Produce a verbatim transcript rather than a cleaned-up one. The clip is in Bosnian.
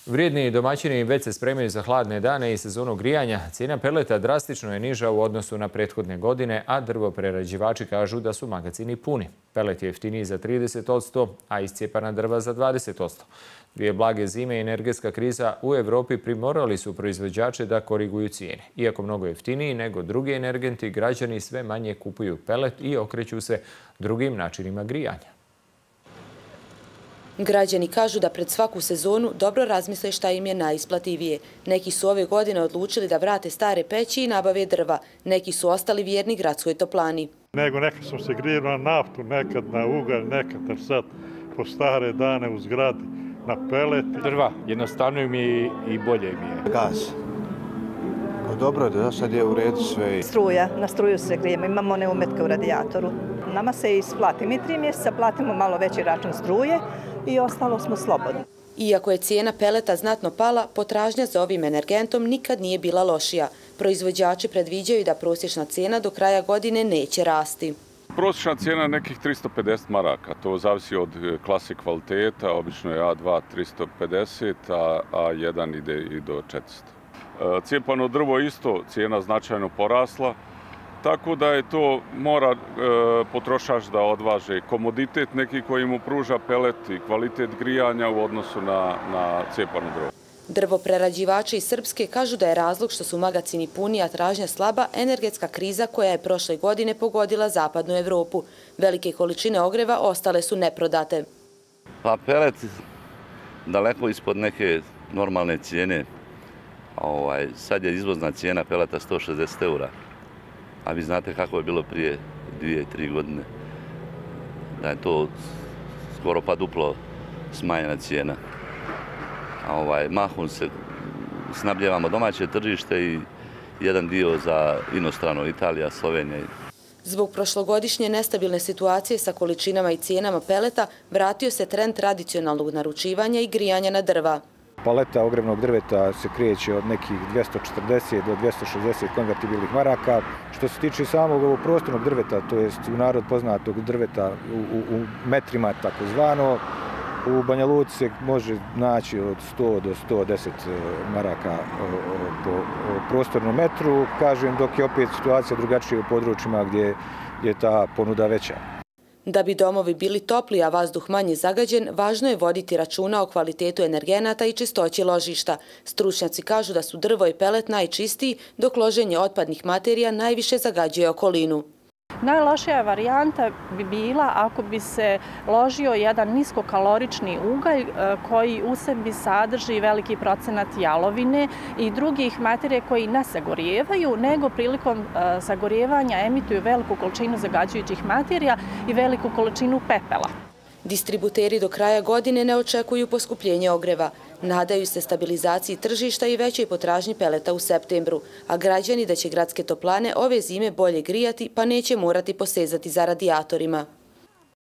Vrijedni domaćini već se spremaju za hladne dane i sezonu grijanja. Cijena peleta drastično je niža u odnosu na prethodne godine, a drvoprerađivači kažu da su magacini puni. Pelet je jeftiniji za trideset posto, a iscijepana drva za dvadeset posto. Dvije blage zime i energetska kriza u Evropi primorali su proizvođače da koriguju cijene. Iako mnogo jeftiniji nego drugi energenti, građani sve manje kupuju pelet i okreću se drugim načinima grijanja. Građani kažu da pred svaku sezonu dobro razmisle šta im je najisplativije. Neki su ove godine odlučili da vrate stare peći i nabave drva. Neki su ostali vjerni gradskoj toplani. Nego nekad sam se grijao na naftu, nekad na ugalj, nekad sad po stare dane u zgradi na pelet. Drva, jednostavno mi je i bolje mi je. Gaz. Pa dobro, da sad je u redu sve. Struja, na struju se grijemo, imamo one umetke u radijatoru. Nama se isplati. Mi tri mjeseca platimo malo veći račun struje i ostalo smo slobodni. Iako je cijena peleta znatno pala, potražnja za ovim energentom nikad nije bila lošija. Proizvođači predviđaju da prosječna cijena do kraja godine neće rasti. Prosječna cijena je nekih tristo pedeset maraka. To zavisi od klase kvaliteta. Obično je A dva tristo pedeset, a A jedan ide i do četiristo. Cijepano drvo isto cijena značajno porasla. Tako da je to mora e, potrošač da odvaže komoditet neki koji mu pruža pelet i kvalitet grijanja u odnosu na, na cijepano drvo. Drvoprerađivači iz Srpske kažu da je razlog što su magacini puni, a tražnja slaba, energetska kriza koja je prošle godine pogodila zapadnu Evropu. Velike količine ogreva ostale su neprodate. Pa pelet daleko ispod neke normalne cijene. Ovaj, sad je izvozna cijena peleta sto šezdeset eura. A vi znate kako je bilo prije dvije, tri godine. Da je to skoro pa duplo smanjena cijena. A ovaj, mahom se snabljevamo domaće tržište i jedan dio za inostrano, Italija, Slovenija. Zbog prošlogodišnje nestabilne situacije sa količinama i cijenama peleta, vratio se trend tradicionalnog naručivanja i grijanja na drva. Paleta ogrevnog drveta se kreće od nekih dvjesto četrdeset do dvjesto šezdeset konvertibilnih maraka. Što se tiče samog ovog prostornog drveta, to jest u narod poznatog drveta u, u, u metrima takozvano, u Banja Luci se može naći od sto do sto deset maraka po prostornom metru, kažem, dok je opet situacija drugačija u područjima gdje je ta ponuda veća. Da bi domovi bili topli, a vazduh manje zagađen, važno je voditi računa o kvalitetu energenata i čistoći ložišta. Stručnjaci kažu da su drvo i pelet najčistiji, dok loženje otpadnih materija najviše zagađuje okolinu. Najlošija varijanta bi bila ako bi se ložio jedan niskokalorični ugalj koji u sebi sadrži veliki procenat jalovine i drugih materija koji ne sagorijevaju, nego prilikom sagorijevanja emituju veliku količinu zagađujućih materija i veliku količinu pepela. Distributeri do kraja godine ne očekuju poskupljenje ogreva. Nadaju se stabilizaciji tržišta i većoj potražnji peleta u septembru, a građani da će gradske toplane ove zime bolje grijati pa neće morati posezati za radijatorima.